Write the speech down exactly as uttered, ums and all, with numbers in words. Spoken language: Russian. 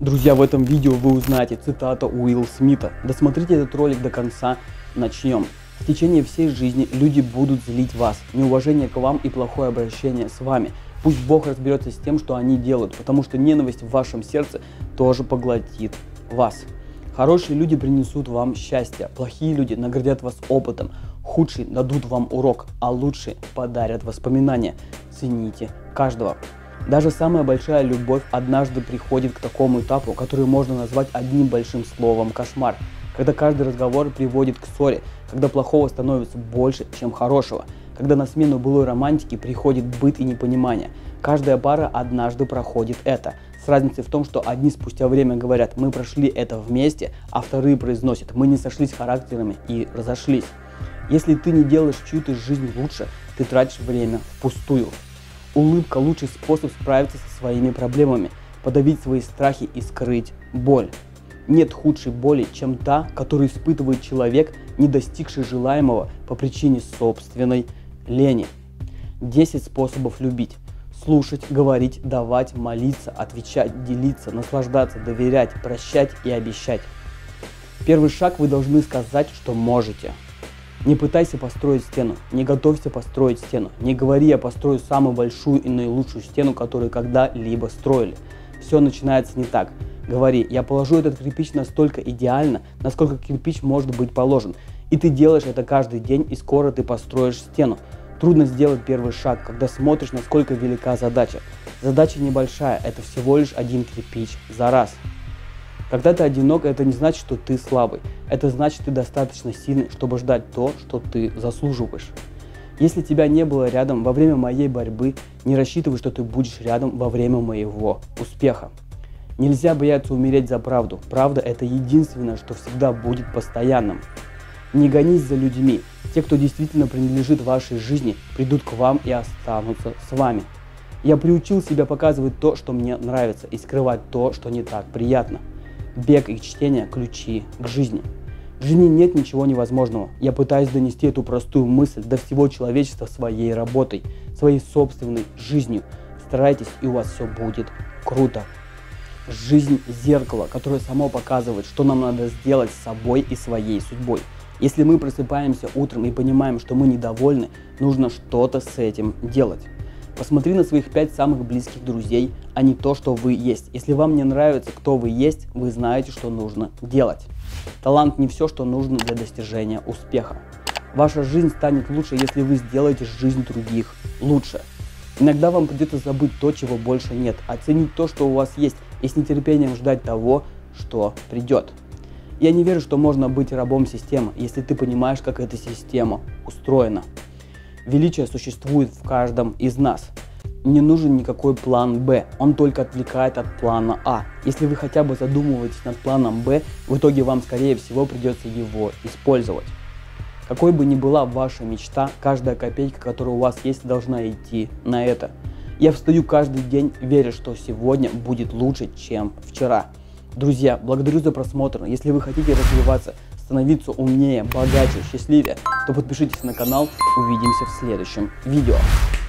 Друзья, в этом видео вы узнаете цитату Уилла Смита. Досмотрите этот ролик до конца. Начнем. В течение всей жизни люди будут злить вас. Неуважение к вам и плохое обращение с вами. Пусть Бог разберется с тем, что они делают, потому что ненависть в вашем сердце тоже поглотит вас. Хорошие люди принесут вам счастье, плохие люди наградят вас опытом, худшие дадут вам урок, а лучшие подарят воспоминания. Цените каждого. Даже самая большая любовь однажды приходит к такому этапу, который можно назвать одним большим словом кошмар. Когда каждый разговор приводит к ссоре, когда плохого становится больше, чем хорошего, когда на смену былой романтики приходит быт и непонимание. Каждая пара однажды проходит это. С разницей в том, что одни спустя время говорят: мы прошли это вместе, а вторые произносят: мы не сошлись характерами и разошлись. Если ты не делаешь чью-то жизнь лучше, ты тратишь время впустую. Улыбка – лучший способ справиться со своими проблемами, подавить свои страхи и скрыть боль. Нет худшей боли, чем та, которую испытывает человек, не достигший желаемого по причине собственной лени. десять способов любить. Слушать, говорить, давать, молиться, отвечать, делиться, наслаждаться, доверять, прощать и обещать. Первый шаг: вы должны сказать, что можете. Не пытайся построить стену, не готовься построить стену, не говори: я построю самую большую и наилучшую стену, которую когда-либо строили. Все начинается не так. Говори: я положу этот кирпич настолько идеально, насколько кирпич может быть положен. И ты делаешь это каждый день, и скоро ты построишь стену. Трудно сделать первый шаг, когда смотришь, насколько велика задача. Задача небольшая, это всего лишь один кирпич за раз. Когда ты одинок, это не значит, что ты слабый. Это значит, ты достаточно сильный, чтобы ждать то, что ты заслуживаешь. Если тебя не было рядом во время моей борьбы, не рассчитывай, что ты будешь рядом во время моего успеха. Нельзя бояться умереть за правду. Правда – это единственное, что всегда будет постоянным. Не гонись за людьми. Те, кто действительно принадлежит вашей жизни, придут к вам и останутся с вами. Я приучил себя показывать то, что мне нравится, и скрывать то, что не так приятно. Бег и чтение – ключи к жизни. В жизни нет ничего невозможного. Я пытаюсь донести эту простую мысль до всего человечества своей работой, своей собственной жизнью. Старайтесь, и у вас все будет круто. Жизнь – зеркало, которое само показывает, что нам надо сделать с собой и своей судьбой. Если мы просыпаемся утром и понимаем, что мы недовольны, нужно что-то с этим делать. Посмотри на своих пять самых близких друзей, а не то, что вы есть. Если вам не нравится, кто вы есть, вы знаете, что нужно делать. Талант не все, что нужно для достижения успеха. Ваша жизнь станет лучше, если вы сделаете жизнь других лучше. Иногда вам придется забыть то, чего больше нет, оценить то, что у вас есть, и с нетерпением ждать того, что придет. Я не верю, что можно быть рабом системы, если ты понимаешь, как эта система устроена. Величие существует в каждом из нас. Не нужен никакой план Б, он только отвлекает от плана А. Если вы хотя бы задумываетесь над планом Б, в итоге вам, скорее всего, придется его использовать. Какой бы ни была ваша мечта, каждая копейка, которая у вас есть, должна идти на это. Я встаю каждый день, веря, что сегодня будет лучше, чем вчера. Друзья, благодарю за просмотр. Если вы хотите развиваться, становиться умнее, богаче, счастливее, то подпишитесь на канал. Увидимся в следующем видео.